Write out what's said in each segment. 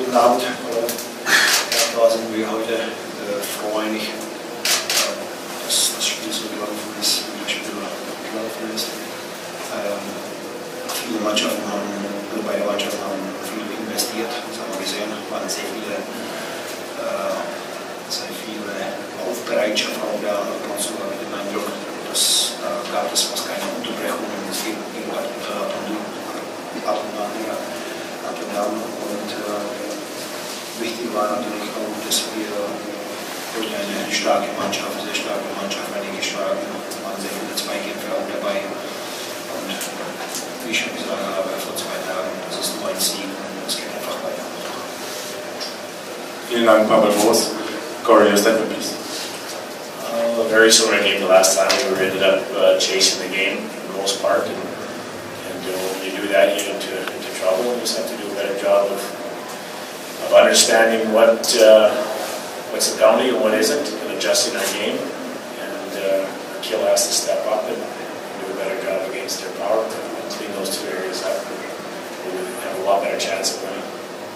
Guten Abend. Da sind wir heute froh eigentlich, dass das Spiel so gelaufen ist, wie das Spiel gelaufen ist. Viele Mannschaften beide Mannschaften haben viel investiert, das haben wir gesehen. Es waren sehr viele Aufbereitschaft auch da den Eindruck, dass gab es fast keine Unterbrechungen. Es ging ab und an. Und wichtig war natürlich auch, dass wir durch eine sehr starke Mannschaft, einige starke, waren sehr viele Zweikämpfe auch dabei. Und wie ich schon gesagt habe, vor 2 Tagen, das ist nur ein Sieg und es geht einfach weiter. Vielen Dank, Pavel Groß. Corey, your statement, please. A very similar game the last time. We ended up chasing the game for the most part, and when you do that, you get into trouble. We just have to do a better job of understanding what's a penalty and what isn't, and adjusting our game. And Akil has to step up and do a better job against their power. Clean those 2 areas up, we'll have a lot better chance of winning.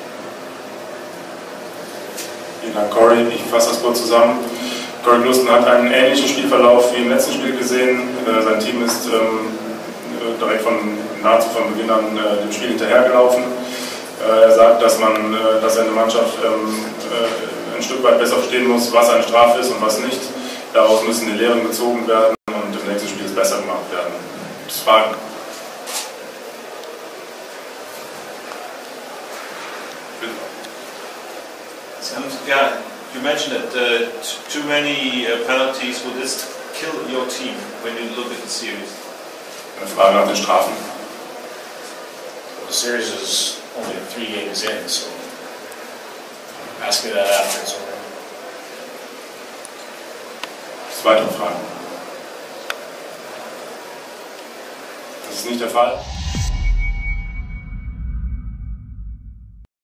Vielen Dank, Corey. Ich fasse das kurz zusammen. Corey Gluston hat einen ähnlichen Spielverlauf wie im letzten Spiel gesehen. Sein Team ist direkt nahezu von Beginn an dem Spiel hinterhergelaufen. Er sagt, dass eine Mannschaft ein Stück weit besser verstehen muss, was eine Strafe ist und was nicht. Daraus müssen die Lehren gezogen werden und im nächsten Spiel es besser gemacht werden. Fragen? Yeah, you mentioned that too many penalties. Will this kill your team when you look at the series? Eine Frage nach den Strafen. Well, the series is only 3 games in, so ask me that after it's over. Weitere Fragen? Das ist nicht der Fall.